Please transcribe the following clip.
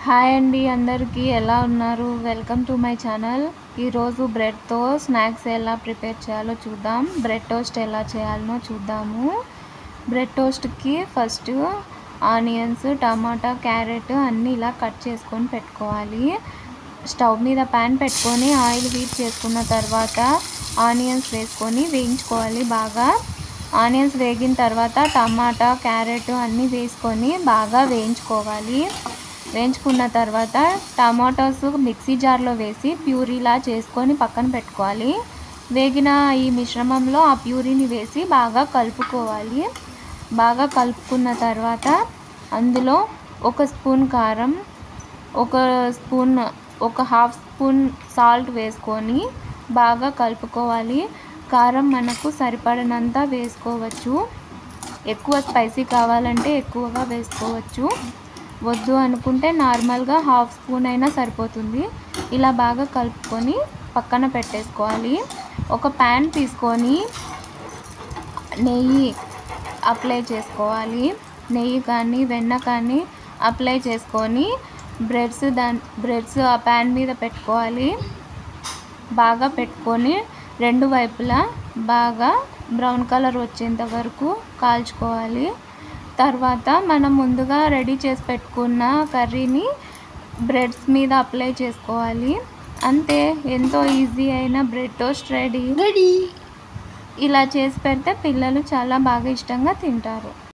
Hi అండి, అందరికీ ఎలా ఉన్నారు? Welcome to my channel. ఈరోజు బ్రెడ్తో స్నాక్స్ ఎలా ప్రిపేర్ చేయాలో చూద్దాం. బ్రెడ్ టోస్ట్ ఎలా చేయాలనో చూద్దాము. బ్రెడ్ టోస్ట్కి ఫస్ట్ ఆనియన్స్, టమాటా, క్యారెట్ అన్నీ ఇలా కట్ చేసుకొని పెట్టుకోవాలి. స్టవ్ మీద ప్యాన్ పెట్టుకొని ఆయిల్ హీట్ చేసుకున్న తర్వాత ఆనియన్స్ వేసుకొని వేయించుకోవాలి బాగా. ఆనియన్స్ వేగిన తర్వాత టమాటా, క్యారెట్ అన్నీ వేసుకొని బాగా వేయించుకోవాలి. వేయించుకున్న తర్వాత టమాటోస్ మిక్సీ జార్లో వేసి ప్యూరీలా చేసుకొని పక్కన పెట్టుకోవాలి. వేగిన ఈ మిశ్రమంలో ఆ ప్యూరీని వేసి బాగా కలుపుకోవాలి. బాగా కలుపుకున్న తర్వాత అందులో ఒక స్పూన్ కారం, ఒక హాఫ్ స్పూన్ సాల్ట్ వేసుకొని బాగా కలుపుకోవాలి. కారం మనకు సరిపడినంత వేసుకోవచ్చు. ఎక్కువ స్పైసీ కావాలంటే ఎక్కువగా వేసుకోవచ్చు. వద్దు అనుకుంటే నార్మల్గా హాఫ్ స్పూన్ అయినా సరిపోతుంది. ఇలా బాగా కలుపుకొని పక్కన పెట్టేసుకోవాలి. ఒక ప్యాన్ తీసుకొని నెయ్యి అప్లై చేసుకోవాలి. నెయ్యి కానీ వెన్న కానీ అప్లై చేసుకొని బ్రెడ్స్ ఆ ప్యాన్ మీద పెట్టుకోవాలి. బాగా పెట్టుకొని రెండు వైపులా బాగా బ్రౌన్ కలర్ వచ్చేంత వరకు కాల్చుకోవాలి. తర్వాత మనం ముందుగా రెడీ చేసి పెట్టుకున్న కర్రీని బ్రెడ్స్ మీద అప్లై చేసుకోవాలి. అంతే, ఎంతో ఈజీ అయిన బ్రెడ్ టోస్ట్ రెడీ. ఇలా చేసి పెడితే పిల్లలు చాలా బాగా ఇష్టంగా తింటారు.